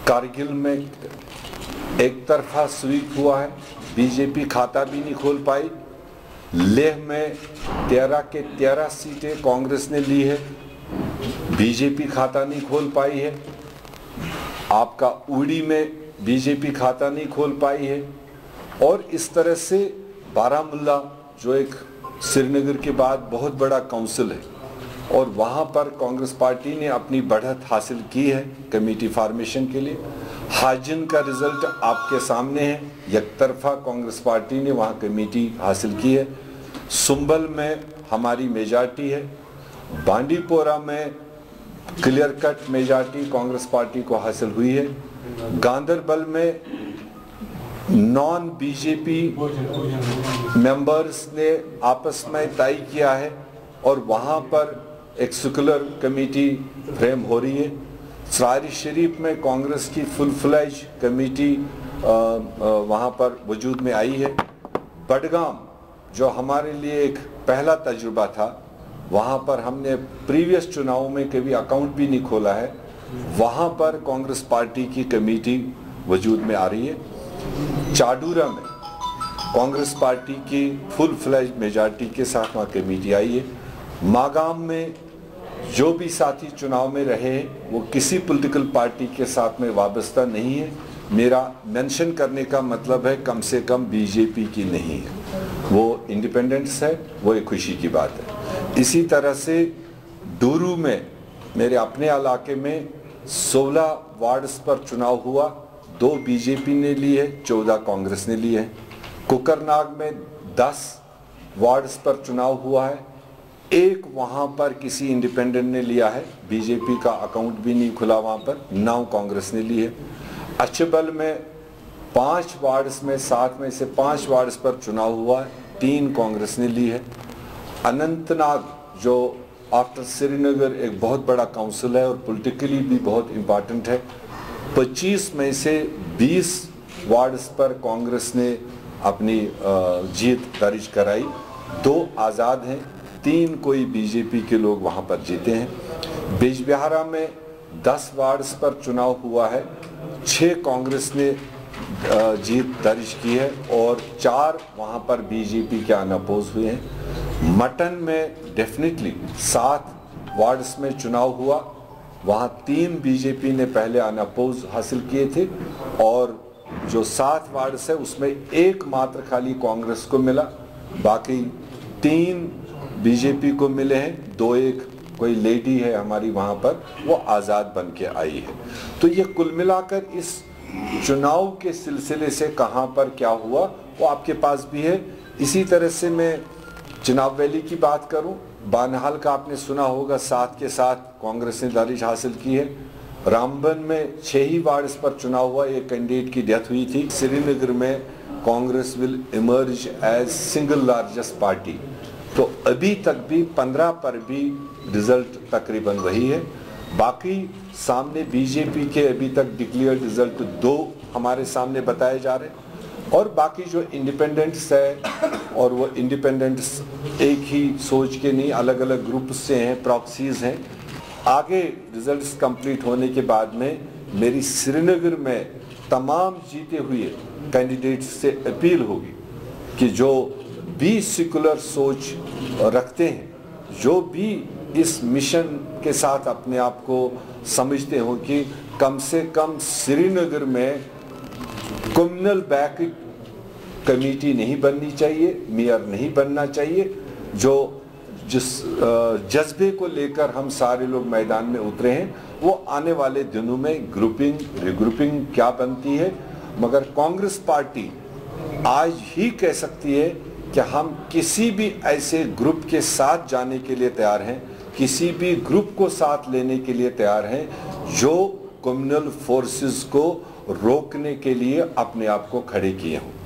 कारगिल में एक तरफा स्वीप हुआ है, बीजेपी खाता भी नहीं खोल पाई। लेह में 13 के 13 सीटें कांग्रेस ने ली है, बीजेपी खाता नहीं खोल पाई है। आपका उड़ी में बीजेपी खाता नहीं खोल पाई है। और इस तरह से बारामुल्ला, जो एक श्रीनगर के बाद बहुत बड़ा काउंसिल है, और वहाँ पर कांग्रेस पार्टी ने अपनी बढ़त हासिल की है कमेटी फॉर्मेशन के लिए। हाजिन का रिजल्ट आपके सामने है, एक तरफा कांग्रेस पार्टी ने वहाँ कमेटी हासिल की है। सुंबल में हमारी मेजॉरिटी है, बांडीपोरा में clear cut majority Congress party को हासिल हुई है। गांदरबल में नॉन बीजेपी मेंबर्स ने आपस में तय किया है और वहाँ पर एक सेकुलर कमेटी फ्रेम हो रही है। सरारी शरीफ में कांग्रेस की फुल फ्लैज कमेटी वहाँ पर वजूद में आई है। बडगाम, जो हमारे लिए एक पहला तजुर्बा था, वहाँ पर हमने प्रीवियस चुनाव में कभी अकाउंट भी नहीं खोला है, वहाँ पर कांग्रेस पार्टी की कमेटी वजूद में आ रही है। चाडूरा में कांग्रेस पार्टी की फुल फ्लैज मेजॉरिटी के साथ वहाँ कमेटी आई है। मागाम में जो भी साथी चुनाव में रहे हैं वो किसी पॉलिटिकल पार्टी के साथ में वाबस्ता नहीं है। मेरा मेंशन करने का मतलब है कम से कम बीजेपी की नहीं है, वो इंडिपेंडेंट्स है, वो एक खुशी की बात है। इसी तरह से डूरू में मेरे अपने इलाके में 16 वार्ड्स पर चुनाव हुआ, 2 बीजेपी ने ली है, 14 कांग्रेस ने ली है। कुकरनाग में 10 वार्ड्स पर चुनाव हुआ है, 1 वहाँ पर किसी इंडिपेंडेंट ने लिया है, बीजेपी का अकाउंट भी नहीं खुला वहाँ पर, 9 कांग्रेस ने ली है। अचबल में 5 वार्ड्स में 7 में से 5 वार्ड्स पर चुनाव हुआ है, 3 कांग्रेस ने ली है। अनंतनाग, जो आफ्टर श्रीनगर एक बहुत बड़ा काउंसिल है और पॉलिटिकली भी बहुत इम्पॉर्टेंट है, 25 में से 20 वार्ड्स पर कांग्रेस ने अपनी जीत दर्ज कराई, 2 आज़ाद हैं, 3 कोई बीजेपी के लोग वहाँ पर जीते हैं। बिजबिहारा में 10 वार्ड्स पर चुनाव हुआ है, 6 कांग्रेस ने जीत दर्ज की है और 4 वहाँ पर बीजेपी के अनअपोज हुए हैं। मटन में डेफिनेटली 7 वार्ड्स में चुनाव हुआ, वहाँ 3 बीजेपी ने पहले अनअपोज हासिल किए थे और जो 7 वार्ड्स है उसमें 1 मात्र खाली कांग्रेस को मिला, बाकी 3 बीजेपी को मिले हैं, 2-1 कोई लेडी है हमारी वहाँ पर, वो आज़ाद बन के आई है। तो ये कुल मिलाकर इस चुनाव के सिलसिले से कहाँ पर क्या हुआ वो आपके पास भी है। इसी तरह से मैं चिनाब वैली की बात करूं, बानहाल का आपने सुना होगा, 7 के 7 कांग्रेस ने दर्ज हासिल की है। रामबन में 6 ही वार्ड्स पर चुनाव हुआ, एक कैंडिडेट की डेथ हुई थी। श्रीनगर में Congress will emerge as single largest party, तो अभी तक भी 15 पर भी रिजल्ट तकरीबन वही है। बाकी सामने बीजेपी के अभी तक डिक्लेयर्ड रिजल्ट 2 हमारे सामने बताए जा रहे हैं और बाकी जो इंडिपेंडेंट्स है, और वो इंडिपेंडेंट्स एक ही सोच के नहीं, अलग अलग ग्रुप से हैं, प्रॉक्सीज हैं। आगे रिजल्ट्स कंप्लीट होने के बाद में मेरी श्रीनगर में तमाम जीते हुए कैंडिडेट्स से अपील होगी कि जो भी सेकुलर सोच रखते हैं, जो भी इस मिशन के साथ अपने आप को समझते हो कि कम से कम श्रीनगर में कम्युनल बैक कमेटी नहीं बननी चाहिए, मेयर नहीं बनना चाहिए, जो जिस जज्बे को लेकर हम सारे लोग मैदान में उतरे हैं वो आने वाले दिनों में ग्रुपिंग रिग्रुपिंग क्या बनती है। मगर कांग्रेस पार्टी आज ही कह सकती है कि हम किसी भी ऐसे ग्रुप के साथ जाने के लिए तैयार हैं, किसी भी ग्रुप को साथ लेने के लिए तैयार हैं जो कम्युनल फोर्सेस को रोकने के लिए अपने आप को खड़े किए हों।